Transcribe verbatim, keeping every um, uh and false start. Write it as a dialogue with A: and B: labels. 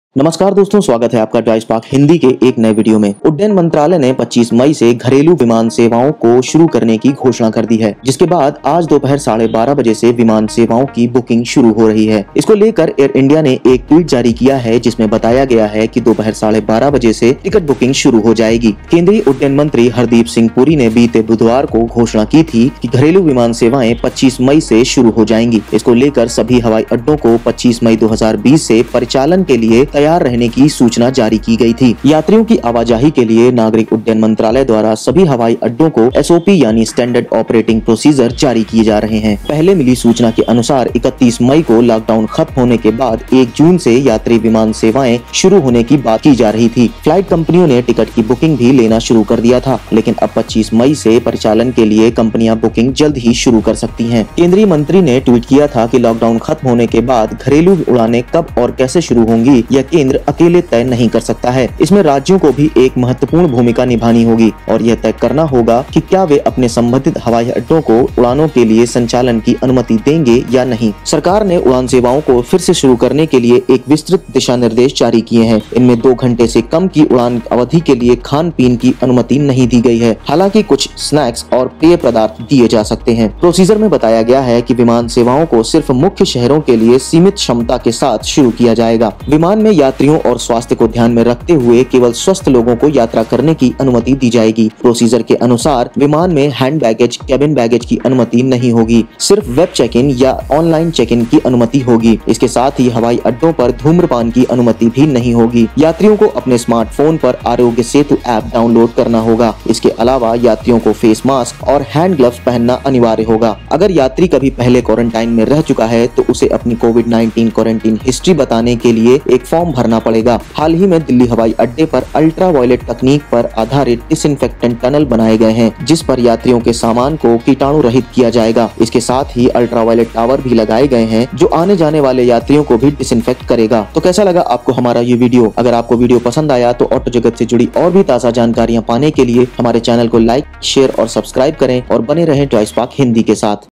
A: नमस्कार दोस्तों, स्वागत है आपका ड्राइव स्पार्क हिंदी के एक नए वीडियो में। उड्डयन मंत्रालय ने पच्चीस मई से घरेलू विमान सेवाओं को शुरू करने की घोषणा कर दी है, जिसके बाद आज दोपहर साढ़े बारह बजे से विमान सेवाओं की बुकिंग शुरू हो रही है। इसको लेकर एयर इंडिया ने एक ट्वीट जारी किया है, जिसमें बताया गया है कि दोपहर साढ़े बारह बजे से टिकट बुकिंग शुरू हो जाएगी। केंद्रीय उड्डयन मंत्री हरदीप सिंह पुरी ने बीते बुधवार को घोषणा की थी कि घरेलू विमान सेवाएं पच्चीस मई से शुरू हो जाएंगी। इसको लेकर सभी हवाई अड्डों को पच्चीस मई दो हजार बीस से परिचालन के लिए तैयार रहने की सूचना जारी की गई थी। यात्रियों की आवाजाही के लिए नागरिक उड्डयन मंत्रालय द्वारा सभी हवाई अड्डों को एस ओ पी यानी स्टैंडर्ड ऑपरेटिंग प्रोसीजर जारी किए जा रहे हैं। पहले मिली सूचना के अनुसार इकतीस मई को लॉकडाउन खत्म होने के बाद एक जून से यात्री विमान सेवाएं शुरू होने की बात की जा रही थी। फ्लाइट कंपनियों ने टिकट की बुकिंग भी लेना शुरू कर दिया था, लेकिन अब पच्चीस मई से परिचालन के लिए कंपनियां बुकिंग जल्द ही शुरू कर सकती हैं। केंद्रीय मंत्री ने ट्वीट किया था कि लॉकडाउन खत्म होने के बाद घरेलू उड़ानें कब और कैसे शुरू होंगी, यह केंद्र अकेले तय नहीं कर सकता है। इसमें राज्यों को भी एक महत्वपूर्ण भूमिका निभानी होगी और यह तय करना होगा कि क्या वे अपने संबंधित हवाई अड्डों को उड़ानों के लिए संचालन की अनुमति देंगे या नहीं। सरकार ने उड़ान सेवाओं को फिर से शुरू करने के लिए एक विस्तृत दिशा निर्देश जारी किए हैं। इनमें दो घंटे से कम की उड़ान अवधि के लिए खान पीन की अनुमति नहीं दी गई है। हालांकि कुछ स्नैक्स और पेय पदार्थ दिए जा सकते हैं। प्रोसीजर में बताया गया है कि विमान सेवाओं को सिर्फ मुख्य शहरों के लिए सीमित क्षमता के साथ शुरू किया जाएगा। विमान में यात्रियों और स्वास्थ्य को ध्यान में रखते हुए केवल स्वस्थ लोगों को यात्रा करने की अनुमति दी जाएगी। प्रोसीजर के अनुसार विमान में हैंड बैगेज, कैबिन बैगेज की अनुमति नहीं होगी। सिर्फ वेब चेक इन या ऑनलाइन चेक इन की अनुमति होगी। इसके साथ ही हवाई अड्डों पर धूम्रपान की अनुमति भी नहीं होगी। यात्रियों को अपने स्मार्टफोन पर आरोग्य सेतु ऐप डाउनलोड करना होगा। इसके अलावा यात्रियों को फेस मास्क और हैंड ग्लव्स पहनना अनिवार्य होगा। अगर यात्री कभी पहले क्वारंटाइन में रह चुका है तो उसे अपनी कोविड नाइन्टीन क्वारंटीन हिस्ट्री बताने के लिए एक फॉर्म भरना पड़ेगा। हाल ही में दिल्ली हवाई अड्डे पर अल्ट्रा वायलेट तकनीक पर आधारित डिसइंफेक्टेंट टनल बनाए गए हैं, जिस पर यात्रियों के सामान को कीटाणु रहित किया जाएगा। इसके साथ ही अल्ट्रा वायलेट टावर भी लगाए गए हैं, जो आने जाने वाले यात्रियों को भी डिसइंफेक्ट करेगा। तो कैसा लगा आपको हमारा ये वीडियो? अगर आपको वीडियो पसंद आया तो ऑटो जगत से जुड़ी और भी ताज़ा जानकारियां पाने के लिए हमारे चैनल को लाइक, शेयर और सब्सक्राइब करें और बने रहें ड्राइव स्पार्क हिंदी के साथ।